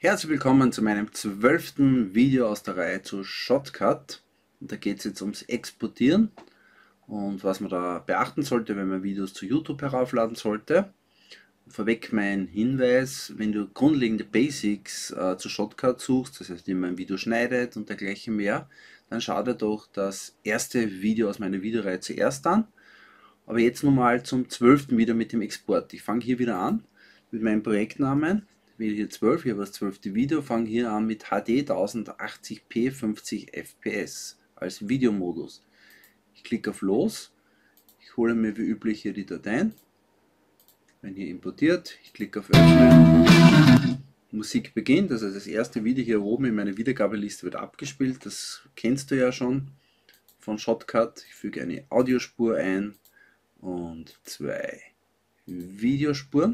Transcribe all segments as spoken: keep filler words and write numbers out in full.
Herzlich willkommen zu meinem zwölften Video aus der Reihe zu Shotcut. Und da geht es jetzt ums Exportieren und was man da beachten sollte, wenn man Videos zu YouTube heraufladen sollte. Vorweg mein Hinweis: Wenn du grundlegende Basics äh, zu Shotcut suchst, das heißt, wie man ein Video schneidet und dergleichen mehr, dann schau dir doch das erste Video aus meiner Videoreihe zuerst an. Aber jetzt nun mal zum zwölften Video mit dem Export. Ich fange hier wieder an mit meinem Projektnamen. Ich wähle hier zwölf, hier habe das zwölfte Video, fange hier an mit H D tausendachtzig p fünfzig F P S als Videomodus. Ich klicke auf Los, ich hole mir wie üblich hier die Dateien, wenn hier importiert, ich klicke auf Öffnen, Musik beginnt, also das erste Video hier oben in meiner Wiedergabeliste wird abgespielt, das kennst du ja schon von Shotcut. Ich füge eine Audiospur ein und zwei Videospuren.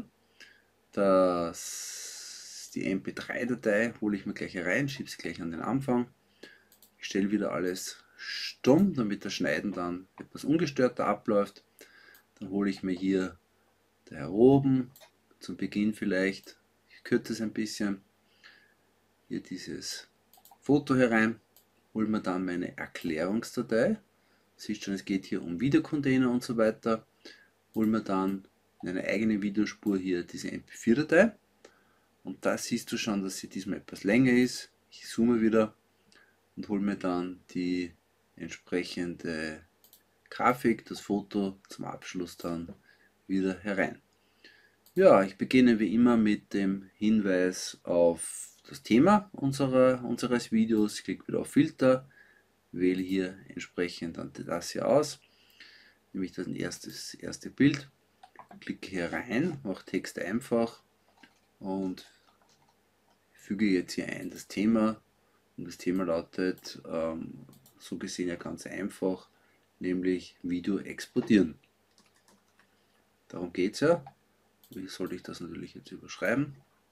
Das, die M P drei Datei hole ich mir gleich herein, schiebe sie gleich an den Anfang. Ich stelle wieder alles stumm, damit das Schneiden dann etwas ungestörter abläuft. Dann hole ich mir hier da oben zum Beginn vielleicht, ich kürze es ein bisschen, hier dieses Foto herein, hole mir dann meine Erklärungsdatei. Siehst schon, es geht hier um Videocontainer und so weiter. Holen wir dann in eine eigene Videospur hier diese M P vier Datei. Und da siehst du schon, dass sie diesmal etwas länger ist. Ich zoome wieder und hole mir dann die entsprechende Grafik, das Foto zum Abschluss dann wieder herein. Ja, ich beginne wie immer mit dem Hinweis auf das Thema unserer, unseres Videos. Ich klicke wieder auf Filter, wähle hier entsprechend dann das hier aus, nämlich das erstes, erste Bild, klicke hier rein, mache Text einfach und füge jetzt hier ein das Thema. Und das Thema lautet ähm, so gesehen ja ganz einfach, nämlich Video exportieren. Darum geht es ja. Wie sollte ich das natürlich jetzt überschreiben?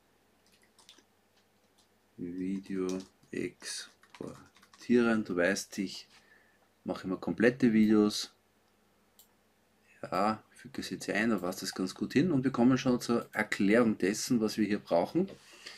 Video exportieren. Du weißt, ich mache immer komplette Videos. Ja, ich füge es jetzt ein, da passt das ganz gut hin und wir kommen schon zur Erklärung dessen, was wir hier brauchen.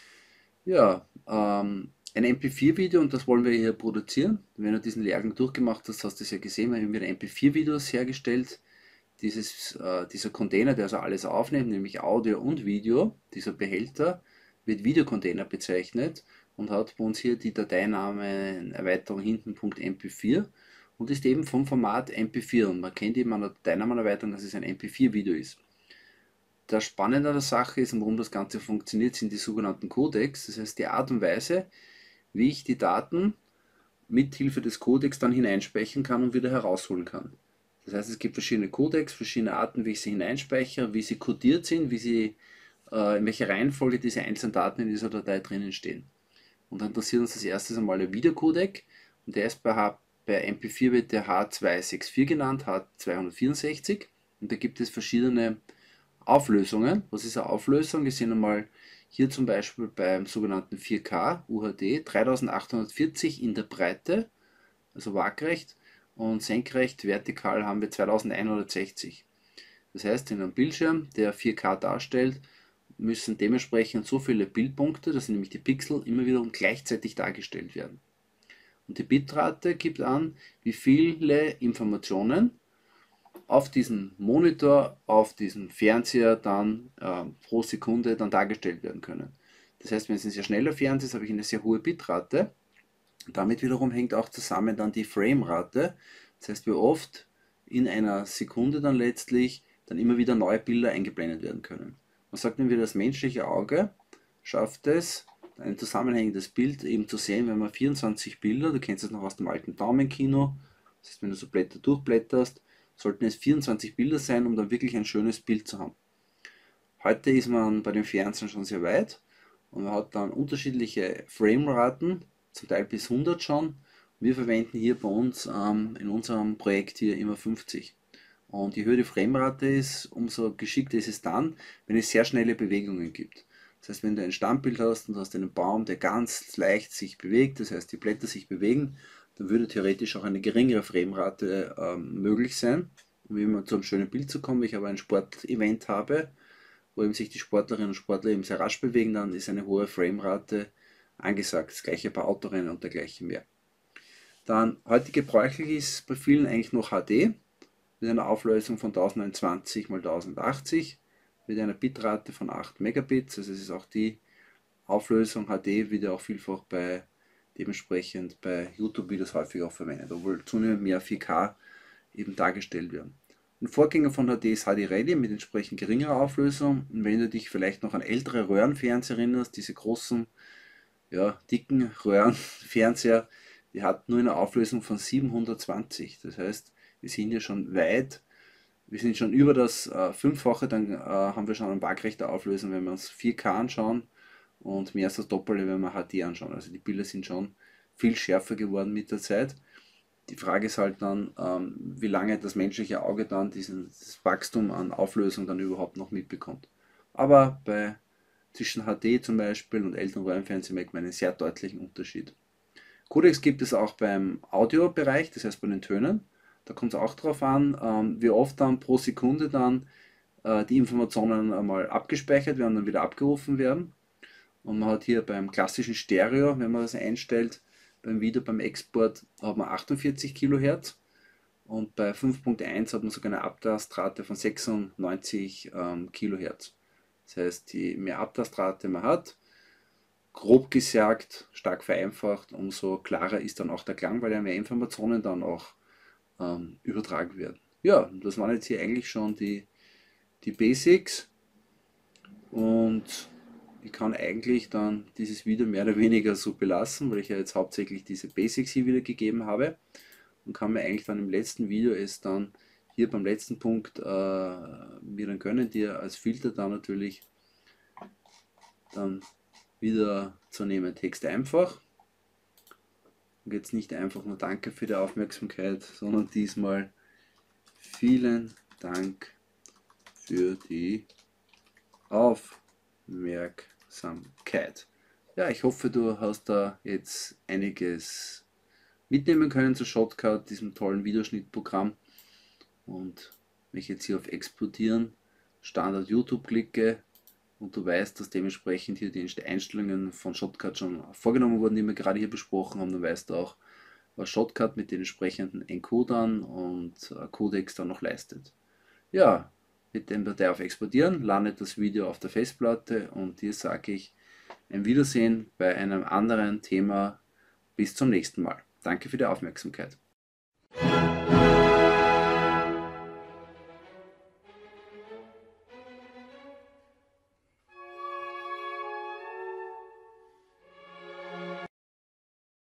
Ja, ähm, ein M P vier Video, und das wollen wir hier produzieren. Wenn du diesen Lehrgang durchgemacht hast, hast du es ja gesehen, wir haben wieder M P vier Videos hergestellt. Dieses, äh, dieser Container, der also alles aufnimmt, nämlich Audio und Video, dieser Behälter, wird Videocontainer bezeichnet und hat bei uns hier die Dateinamen Erweiterung hinten .m p vier und ist eben vom Format M P vier, und man kennt eben an der Dateinamenerweiterung, dass es ein M P vier Video ist. Das Spannende an der Sache ist, und warum das Ganze funktioniert, sind die sogenannten Codecs, das heißt die Art und Weise, wie ich die Daten mit Hilfe des Codecs dann hineinspeichern kann und wieder herausholen kann. Das heißt, es gibt verschiedene Codecs, verschiedene Arten, wie ich sie hineinspeichere, wie sie codiert sind, wie sie, äh, in welcher Reihenfolge diese einzelnen Daten in dieser Datei drinnen stehen. Und dann interessiert uns als erstes einmal der Videocodec, und der ist bei, H, bei M P vier wird der H zweihundertvierundsechzig genannt, H zweihundertvierundsechzig, und da gibt es verschiedene Auflösungen. Was ist eine Auflösung? Wir sehen einmal hier zum Beispiel beim sogenannten vier K U H D dreitausendachthundertvierzig in der Breite, also waagrecht, und senkrecht vertikal haben wir zweitausendeinhundertsechzig. Das heißt, in einem Bildschirm, der vier K darstellt, müssen dementsprechend so viele Bildpunkte, das sind nämlich die Pixel, immer wiederum gleichzeitig dargestellt werden. Und die Bitrate gibt an, wie viele Informationen auf diesem Monitor, auf diesem Fernseher dann äh, pro Sekunde dann dargestellt werden können. Das heißt, wenn es ein sehr schneller Fernseher ist, habe ich eine sehr hohe Bitrate. Damit wiederum hängt auch zusammen dann die Framerate. Das heißt, wie oft in einer Sekunde dann letztlich dann immer wieder neue Bilder eingeblendet werden können. Man sagt nämlich, das menschliche Auge schafft es, ein zusammenhängendes Bild eben zu sehen, wenn man vierundzwanzig Bilder, du kennst es noch aus dem alten Daumenkino, das heißt, wenn du so Blätter durchblätterst, sollten es vierundzwanzig Bilder sein, um dann wirklich ein schönes Bild zu haben. Heute ist man bei den Fernsehern schon sehr weit und man hat dann unterschiedliche Frameraten, zum Teil bis hundert schon. Wir verwenden hier bei uns ähm, in unserem Projekt hier immer fünfzig. Und je höher die Framerate ist, umso geschickter ist es dann, wenn es sehr schnelle Bewegungen gibt. Das heißt, wenn du ein Standbild hast und du hast einen Baum, der ganz leicht sich bewegt, das heißt die Blätter sich bewegen, dann würde theoretisch auch eine geringere Framerate ähm, möglich sein, um immer zu einem schönen Bild zu kommen. Wenn ich aber ein Sportevent habe, wo eben sich die Sportlerinnen und Sportler eben sehr rasch bewegen, dann ist eine hohe Framerate angesagt. Das gleiche bei Autorennen und dergleichen mehr. Dann heute gebräuchlich ist bei vielen eigentlich noch H D mit einer Auflösung von tausendneunundzwanzig mal tausendachtzig mit einer Bitrate von acht Megabits. Also es ist auch die Auflösung H D, wird ja auch vielfach bei dementsprechend bei YouTube-Videos häufig auch verwendet, obwohl zunehmend mehr vier K eben dargestellt werden. Ein Vorgänger von H D ist H D Ready mit entsprechend geringerer Auflösung. Und wenn du dich vielleicht noch an ältere Röhrenfernseher erinnerst, diese großen, ja, dicken Röhrenfernseher, die hat nur eine Auflösung von siebenhundertzwanzig. Das heißt, wir sind hier schon weit, wir sind schon über das äh, Fünffache, dann äh, haben wir schon eine waagrechte Auflösung, wenn wir uns vier K anschauen und mehr als das Doppelte, wenn wir H D anschauen. Also die Bilder sind schon viel schärfer geworden mit der Zeit. Die Frage ist halt dann, ähm, wie lange das menschliche Auge dann dieses Wachstum an Auflösung dann überhaupt noch mitbekommt. Aber bei zwischen H D zum Beispiel und älteren Röhrenfernsehen merkt man einen sehr deutlichen Unterschied. Codecs gibt es auch beim Audiobereich, das heißt bei den Tönen. Da kommt es auch darauf an, ähm, wie oft dann pro Sekunde dann äh, die Informationen einmal abgespeichert werden und dann wieder abgerufen werden. Und man hat hier beim klassischen Stereo, wenn man das einstellt, beim Video, beim Export hat man achtundvierzig Kilohertz und bei fünf Punkt eins hat man sogar eine Abtastrate von sechsundneunzig ähm, Kilohertz. Das heißt, je mehr Abtastrate man hat, grob gesagt, stark vereinfacht, umso klarer ist dann auch der Klang, weil ja mehr Informationen dann auch ähm, übertragen werden. Ja, das waren jetzt hier eigentlich schon die, die Basics und ich kann eigentlich dann dieses Video mehr oder weniger so belassen, weil ich ja jetzt hauptsächlich diese Basics hier wieder gegeben habe und kann mir eigentlich dann im letzten Video es dann hier beim letzten Punkt äh, mir dann gönnen, dir als Filter dann natürlich dann wieder zu nehmen. Text einfach und jetzt nicht einfach nur Danke für die Aufmerksamkeit, sondern diesmal vielen Dank für die Aufmerksamkeit. Ja, ich hoffe, du hast da jetzt einiges mitnehmen können zu Shotcut, diesem tollen Videoschnittprogramm. Und wenn ich jetzt hier auf Exportieren, Standard YouTube klicke und du weißt, dass dementsprechend hier die Einstellungen von Shotcut schon vorgenommen wurden, die wir gerade hier besprochen haben, dann weißt du auch, was Shotcut mit den entsprechenden Encodern und Codecs dann noch leistet. Ja, mit dem Datei auf Exportieren landet das Video auf der Festplatte und hier sage ich ein Wiedersehen bei einem anderen Thema. Bis zum nächsten Mal. Danke für die Aufmerksamkeit.